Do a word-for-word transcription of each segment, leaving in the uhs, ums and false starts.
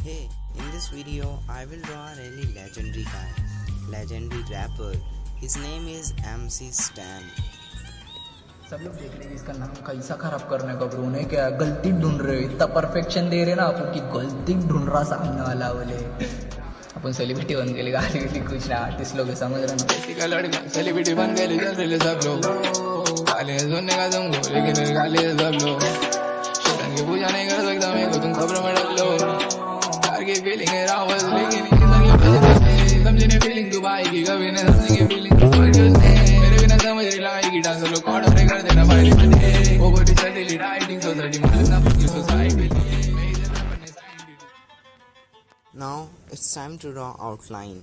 Hey, in this video I will draw a really legendary guy, legendary rapper. His name is M C Stan. सब लोग देख रहे हैं इसका नाम कैसा खराब करने का ब्रो ने क्या गलती ढूंढ रहे हो इतना परफेक्शन दे रहे ना आपको कि गलती ढूंढ रहा सामने वाला बोले अपन सेलिब्रिटी बन गए गाली कुछ ना आर्टिस्ट लोग समझ रहे ना किसी का लड़का सेलिब्रिटी बन गए जैसे सब लोग गाली सुनने का तुमको लेकिन गाली सब लोग शैतान की पूजा नहीं कर सकता मेरे को तुम खबर में डाल लो यार की फीलिंग है रावत लेकिन समझे नहीं फीलिंग तू भाई की कभी नहीं समझेंगे फीलिंग मेरे बिना समझ रही लाएगी डांस लोग ऑर्डर कर देना भाई वो बड़ी सैटेलाइट राइटिंग सोसाइटी मालूम ना पूरी society. Now it's time to draw outline.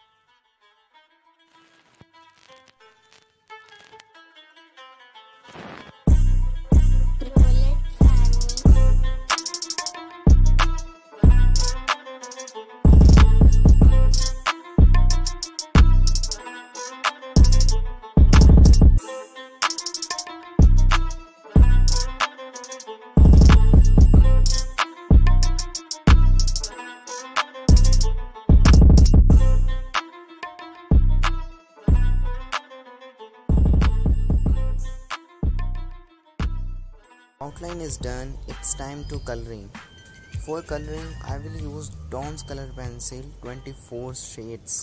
Outline is done, it's time to coloring. For coloring, I will use Dawn's color pencil twenty-four shades.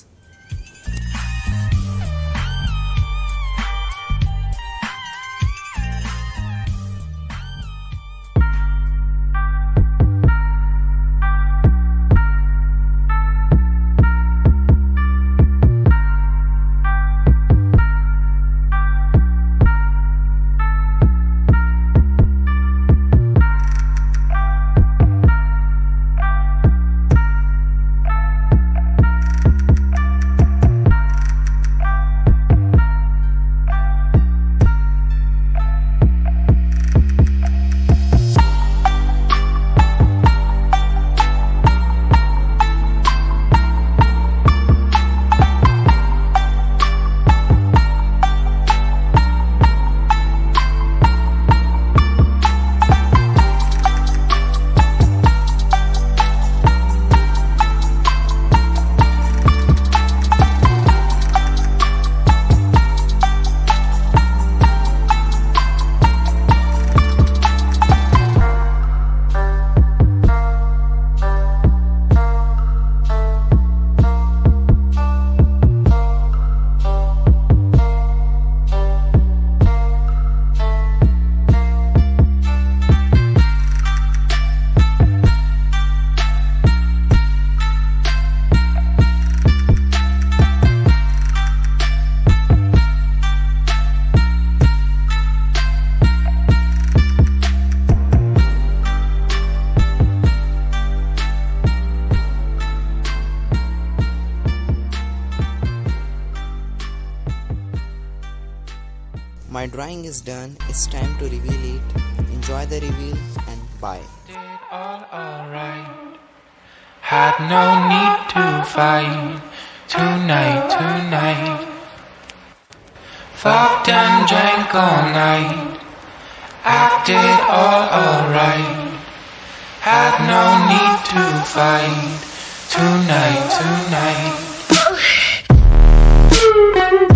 My drawing is done, it's time to reveal it. Enjoy the reveal and bye. Did all alright. Had no need to fight. Tonight, tonight. Fucked and drank all night. Acted all alright. Had no need to fight. Tonight, tonight.